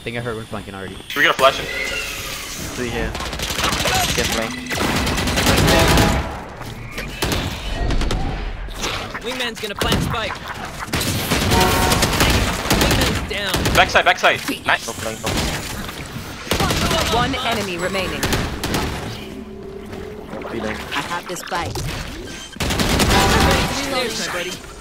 think I heard one flanking already. We got a flash in. 3 here. Get flank. Wingman's gonna plant spike. Wingman's down. Backside, backside. Nice. No flank. One enemy remaining. No feeling. I have this spike. There's my buddy.